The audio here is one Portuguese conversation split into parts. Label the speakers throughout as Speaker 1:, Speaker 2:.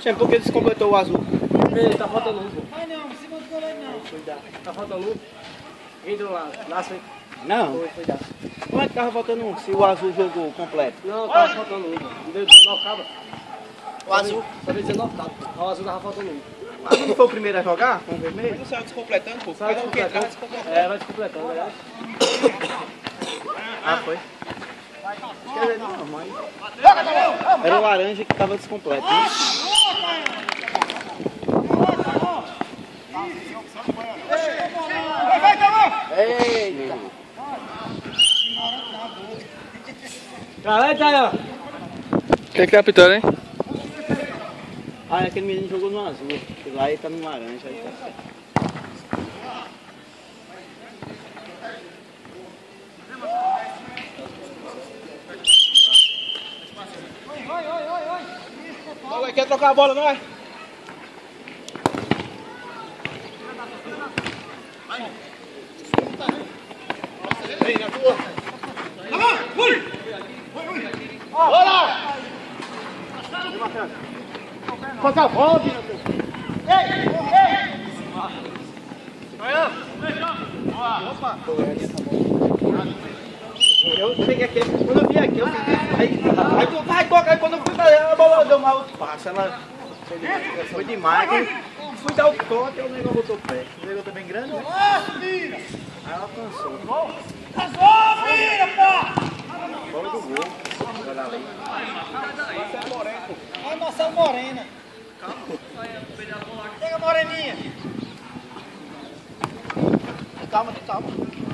Speaker 1: Poxa, por que descompletou o azul?
Speaker 2: Ei, tá faltando um, pô.
Speaker 3: Ai não, em cima do goleiro não.
Speaker 2: Tá faltando um. Entrou lá, foi.
Speaker 1: Não.
Speaker 2: Foi dar.
Speaker 1: Como é que tava faltando um se o azul jogou completo?
Speaker 2: Não, tava faltando um, pô. Deu 19 cabos.
Speaker 1: O azul?
Speaker 2: Só deu 19 cabos. O azul tava faltando um.
Speaker 1: O azul não foi o primeiro a jogar com o vermelho?
Speaker 4: Não saiu descompletando, pô.
Speaker 2: Sai
Speaker 4: Cada um que entrar,
Speaker 2: descompletando.
Speaker 4: descompletando.
Speaker 2: É, vai descompletando, verdade?
Speaker 1: Ah, foi? Quer dizer, não, mas... Era o laranja que tava descompleto. Né? Eita!
Speaker 2: Galera, tá aí, ó.
Speaker 4: Quem que tá apitando, hein?
Speaker 1: Ah, aquele menino jogou no azul. E lá ele tá no laranja. Aí tá certo.
Speaker 4: Vai, quer trocar a bola, não é? Vem, na tua. Bola! Passa a bola, Vina.
Speaker 1: Eu peguei aqui, quando eu vi aqui, eu fiquei. Aí tu vai tocar, aí quando eu fui fazer, a bola deu mal passo. Ela foi demais. Aí fui dar o toque e o negócio botou o pé. O negócio tá bem grande, né? Aí ela cansou. Bola do gol. Olha ali.
Speaker 3: Ai, Marcelo Morena. Pega a moreninha.
Speaker 1: Calma, calma.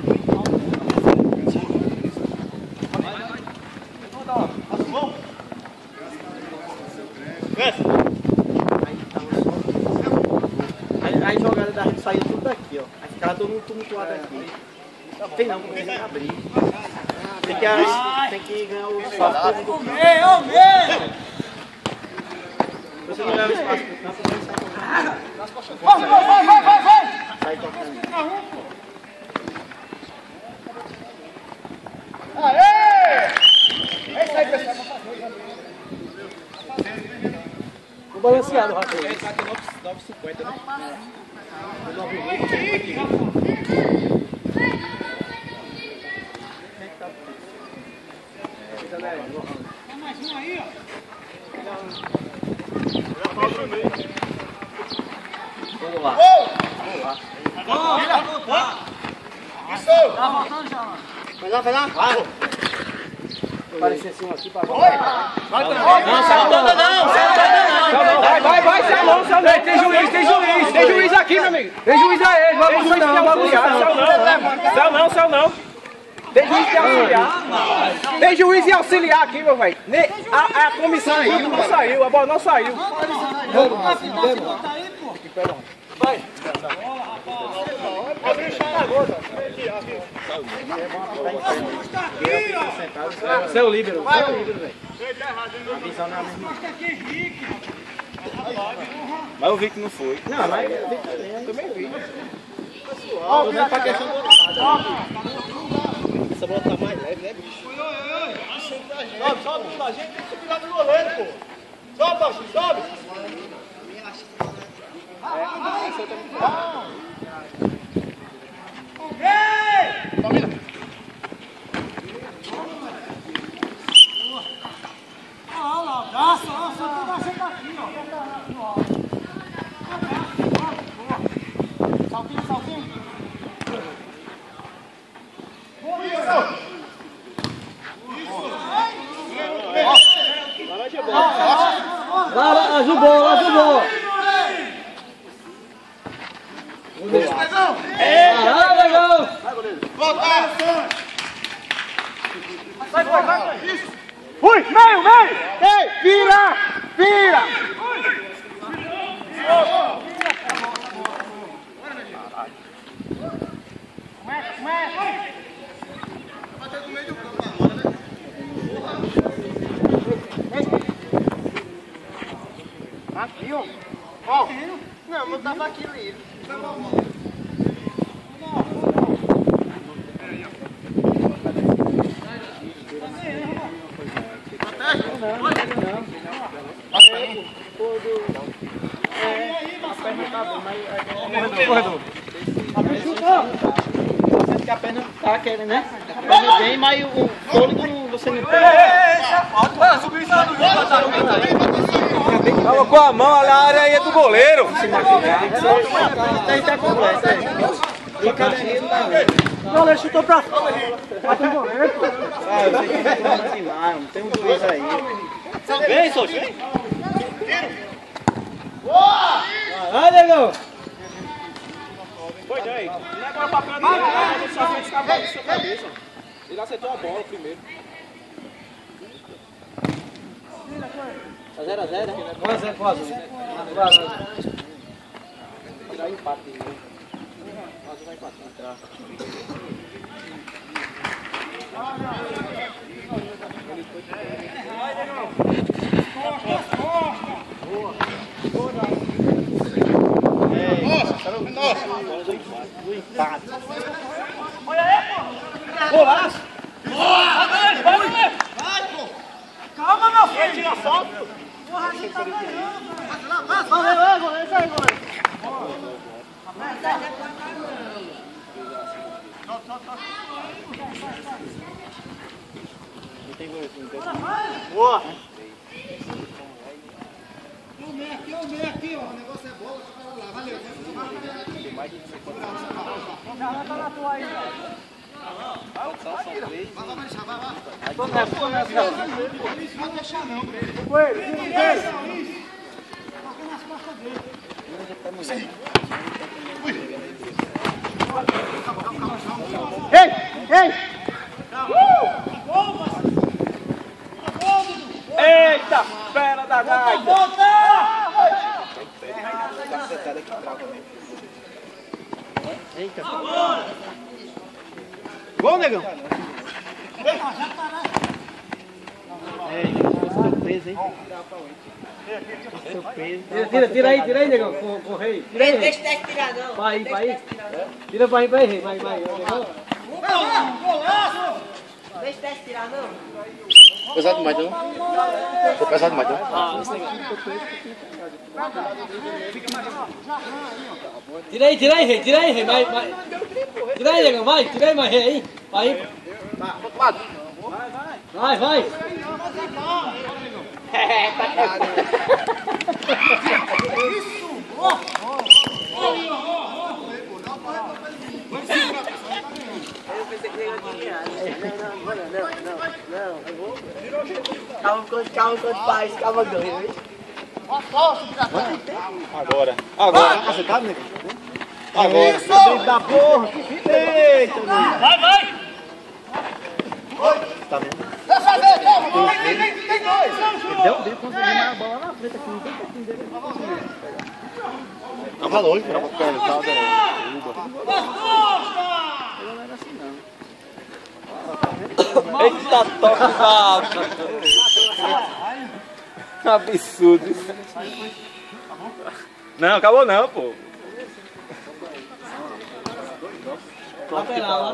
Speaker 1: Aí a jogada da gente saía tudo daqui, ó. Aí ficava todo mundo tumultuado aqui. Tem não, tem que abrir. Tem que ganhar o espaço todo mundo. Você não leva espaço pro campo, você sai correndo. Sai tocando.
Speaker 2: O balanceado, Rafael.
Speaker 4: Ele tá aqui 9,50, né?
Speaker 3: Mais um aí, ó.
Speaker 1: Vamos lá.
Speaker 3: Tá voltando já, mano.
Speaker 1: Vai lá, vai lá. Vai.
Speaker 2: Parecia assim um aqui pra
Speaker 1: Não, sai toda não.
Speaker 4: Vai, sai não. Tem juiz aqui, meu amigo. Tem juiz aí, vamos Céu não. Tem juiz e auxiliar. Tem juiz e auxiliar aqui, meu velho. A comissão aí não saiu, a bola não saiu. Vai. Abriu o chão na gota. Você é o líbero. Você é o líbero, velho. A visão não é a mesma.
Speaker 1: Mas eu vi que não foi. Não, mas eu também vi.
Speaker 4: Ó, tô vendo pra questão do outro lado. Essa bola tá mais leve, né, bicho? Sobe um da gente, tem que subir lá no goleiro, pô. Sobe, Baixinho, sobe.
Speaker 3: Olha lá, abraço, ó, só que vai ser daqui, ó. Saltinho.
Speaker 2: Ajudou. Legal!
Speaker 4: Volta!
Speaker 3: Vai.
Speaker 4: Fui, meio! Ei, vira! Aqui, ó. Não, mas tava aqui livre.
Speaker 1: Não.
Speaker 2: corredor.
Speaker 1: Que a perna tá querendo, né? A perna vem, mas o fôlego você não tem.
Speaker 4: Tava com a mão ali, a área aí é do goleiro.
Speaker 1: Aí tá completo, é. E cada dia não tá vendo.
Speaker 3: O goleiro chutou pra fora. Bate no goleiro, pô.
Speaker 1: Ah, eu sei que tá falando demais, não tem um juiz aí.
Speaker 4: Vem, Sochi, vem.
Speaker 2: Vai, negão.
Speaker 4: Foi, Jay. Não é agora pra frente, não. Ele só fez escapar de sua cabeça. Ele acertou a bola primeiro.
Speaker 2: Tá 0 a 0, né? 1 a 0, quase. Tirar empate. Quase vai empatar.
Speaker 1: Do empate.
Speaker 4: Golaço!
Speaker 3: Calma, meu filho.
Speaker 4: Tira a foto.
Speaker 3: Porra, a gente tá ganhando. Vai, goleiro, isso aí, goleiro.
Speaker 1: Boa!
Speaker 3: O meio aqui, ó. O negócio é bola, só pra lá. Valeu. Já tá na tua aí, velho. Não deixar não.
Speaker 1: Ei!
Speaker 4: Eita, fera da gaita.
Speaker 1: Eita! Gol, negão! Seu peso, hein? Seu peso.
Speaker 2: Tira aí, negão, com o rei. Tira aí,
Speaker 5: Deixa eu tirar, não.
Speaker 2: vai. Tira pra aí, vai.
Speaker 3: Golaço!
Speaker 5: Deixa eu tirar, não.
Speaker 4: Pesado demais, não? Tô pesado demais, não?
Speaker 2: Tira aí, rei, vai. Tira aí, negão, vai, tira aí, mais rei aí. Vai. Vai.
Speaker 5: Calma quando faz, calma ganha.
Speaker 4: Agora.
Speaker 1: Você tá, negão?
Speaker 4: Agora.
Speaker 1: Isso! Da porra! Eita, negão!
Speaker 4: Vai!
Speaker 1: Tá vendo?
Speaker 3: Vai fazer, calma. Tem dois.
Speaker 1: Deu conseguiu mais a bola na frente aqui, não tem pouquinho dele.
Speaker 4: Tava longe, tava pesado.
Speaker 1: Não era assim, não.
Speaker 4: Eita, toque da... Absurdo isso. Não, acabou não, pô.
Speaker 2: Lateral.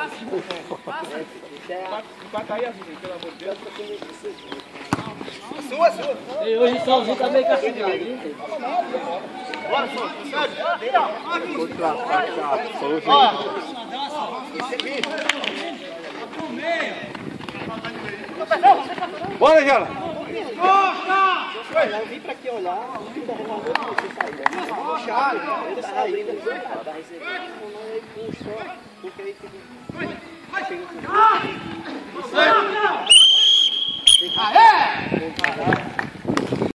Speaker 4: Vai cair assim, pelo amor de Deus.
Speaker 2: E hoje sozinho tá meio castigado, hein?
Speaker 4: Bora, Jana.
Speaker 1: Eu vim pra aqui olhar, o time da Renaldo não tinha saído. Puxado, ele tá aí, ele tá recebendo, ele puxou, porque aí fica...
Speaker 3: Aê!